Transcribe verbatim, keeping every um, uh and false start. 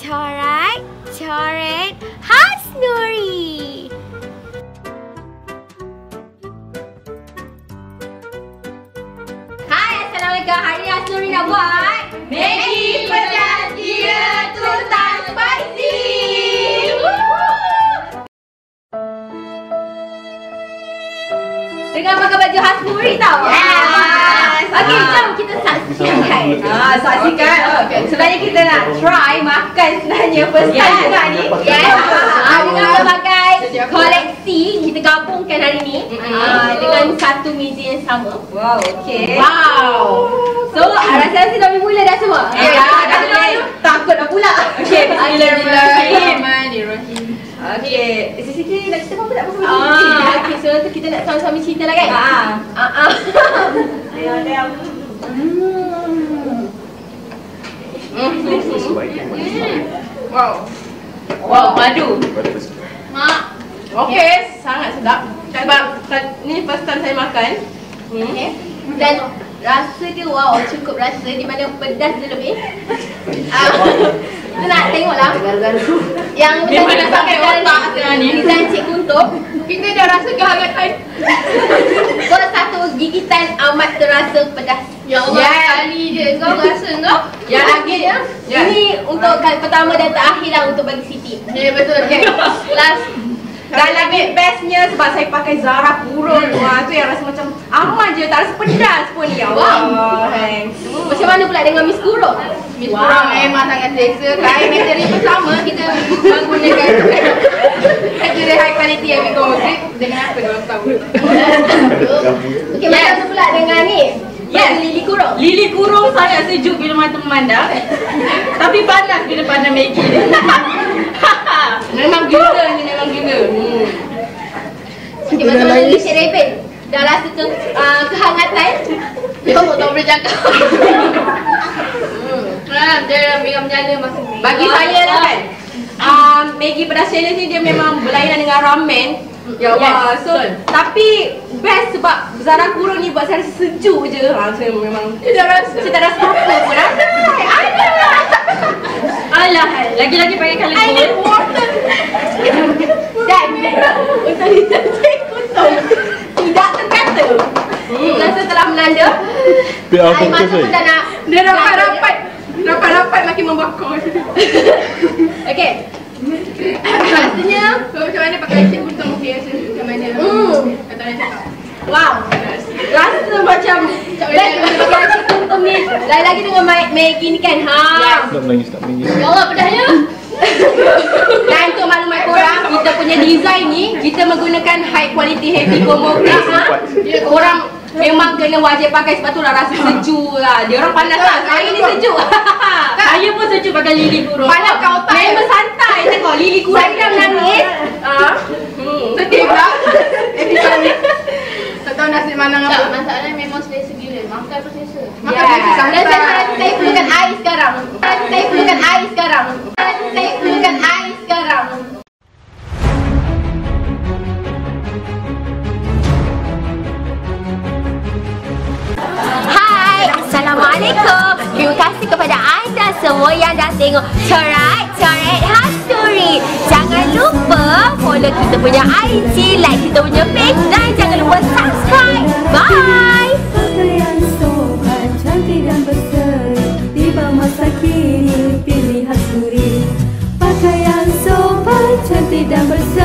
coret, coret Hasnuri. Hai, Assalamualaikum. Hari ni Hasnuri nak buat Maggi pedas gila tuntang spicy. Dengan pakai baju Hasnuri tau. Yes. Okey, jom kita saksikan. Ah, saksikan. Okey, sebenarnya kita nak try makan sebenarnya first time juga ni. Yes. Ah, dengan berbagai koleksi kita gabungkan hari ni ah, dengan satu meja yang sama. Wow, okey. Wow. So, rasa-rasa dah mula dah semua. Ya, dah boleh. Takut dah pula. Okey, bismillahirrahmanirrahim. Okey, sisi nak cerita apa tak apa. Ah, okey, so tu kita nak sama-sama cerita lah kan? Ah. Ah, ah. Ayo, ayo. Wow. Wow, madu. Mak. Okey, sangat sedap. Sebab ni first time saya makan. Hmm. Okay. Dan rasa dia wow, cukup rasa di mana pedas dia lebih. Ah. Kita nak tengoklah. Yang Memang dah pakai otak sekarang ni. Design Cik Kuntup. Kita dah rasa kehangatan. So, satu gigitan amat terasa pedas. Ya Allah, Yes. sekali je kau rasa kau. Yang lagi ya. Yes. Ini untuk kali pertama dan terakhir lah untuk bagi Siti. Ya, betul. Okay. Last. Dan lagi bestnya sebab saya pakai Zara Purun. Wah, tu yang rasa macam aman je, tak rasa pedas pun ya. Wow. Thanks. Macam mana pula dengan Miss Guru? Miss Kurang memang sangat selesa. Kain materi pun sama. Kita menggunakan material high quality yang we go with. Dengan apa korang tahu? Okay, macam mana pula dengan ni? Yes. Lili kurung. Lili kurung sangat sejuk bila mata memandang. Tapi panas bila pandang Maggi dia. Memang gila ni, memang gila. Hmm. Okay, macam mana ni Cik Rebin? Dah rasa ke, uh, kehangatan? Ya Allah, tak boleh cakap. Hmm. Dia dah menyala masa ni. Bagi saya lah kan, um, Maggi pedas challenge ni dia memang berlainan dengan ramen. Ya Allah. Yes, So, betul. tapi best sebab Zara Kurung ni buat saya rasa sejuk je. Ha, saya memang Dia dah rasa. saya tak rasa apa pun. Rasa. Alah, lagi-lagi pakai colour I need gold. water. Dan untuk Design Cik Kuntup tidak terkata. Hmm. Dan setelah melanda, Biar air fokus mata pun eh. dah nak. Dia rapat-rapat. Rapat-rapat makin membakar. Okay. Rasanya Macam mana pakai Cik Kuntup mungkin rasa macam mana? Hmm. Kata nak cakap. wow. Rasa macam dan dengan Cik Kuntup ni lain-lagi dengan Ma- Maggi ni kan. Ha. Tak menangis, tak menangis. Ya Allah, pedasnya. Dan untuk maklumat korang, kita punya design ni kita menggunakan high quality heavy combo glass. Ha? Korang memang kena wajib pakai sebab tu lah rasa sejuk lah. Dia orang panas lah. Saya ni sejuk. Saya pun sejuk pakai lili kurung. Panas kau otak. Memang santai. Tengok Lili kurang dah menangis. Ah. Sedih pula. Tak tahu nasib mana Tak, apa. masalahnya memang selesa gila. Makan pun selesa. Makan Yeah. selesa santai. Dan saya rasa saya perlukan air sekarang. Saya perlukan air sekarang. Saya perlukan air sekarang. Hai, Assalamualaikum. Terima kasih kepada anda semua yang dah tengok Coret Coret Hasnuri. Jangan lupa follow kita punya I G, like kita punya page dan jangan lupa subscribe. Bye. Pakaian sopan, cantik dan berseri, tiba masa kini pilih Hasnuri. Pakaian sopan, cantik dan berseri.